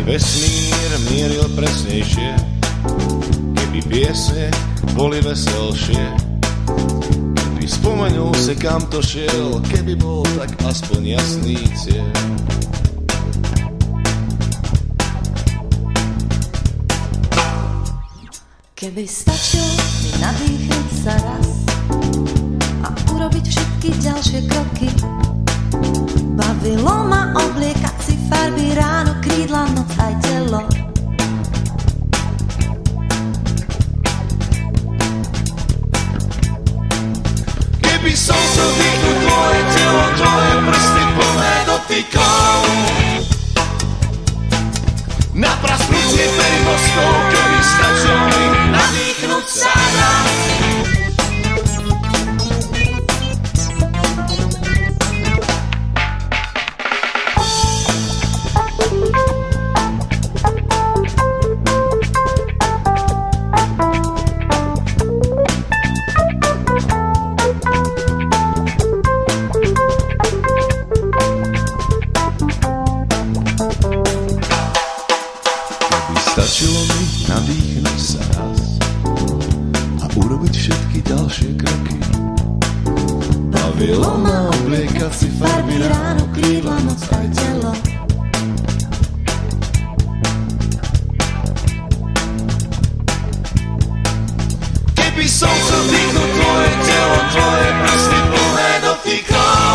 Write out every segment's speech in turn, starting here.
vesmír mieril presnejšie, keby piesne boli veselšie, keby spomenul si kam to šiel, keby bol tak aspoň jasný cieľ. Keby stačilo mi nadýchnuť sa raz a urobiť všetky ďalšie kroky, bavilo ma obliekať si farby ráno, krídla, noc aj telo. Keby som chcel dýchnuť tvoje telo, tvoje prsty plné dotykov, na prasknutie periboskov, keby stačilo mi nadýchnuť sa raz. Stačilo mi nadýchnuť sa raz a urobiť všetky ďalšie kroky. Bavilo ma obliekať si farby ráno, krídla, noc aj telo. Keby som chcel dýchnuť tvoje telo, tvoje prsty plné dotykov,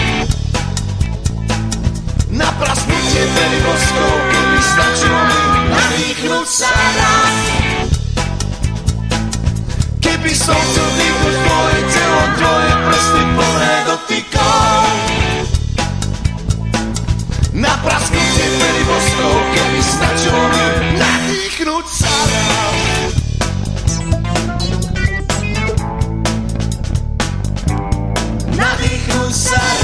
na prasknutie periboskov, keby stačilo mi nadýchnuť sa raz. Keby som chcel dýchnuť tvoje telo, tvoje prsty plné dotykov, na prasknutie periboskov, keby stačilo mi nadýchnuť sa raz. Nadýchnuť sa raz.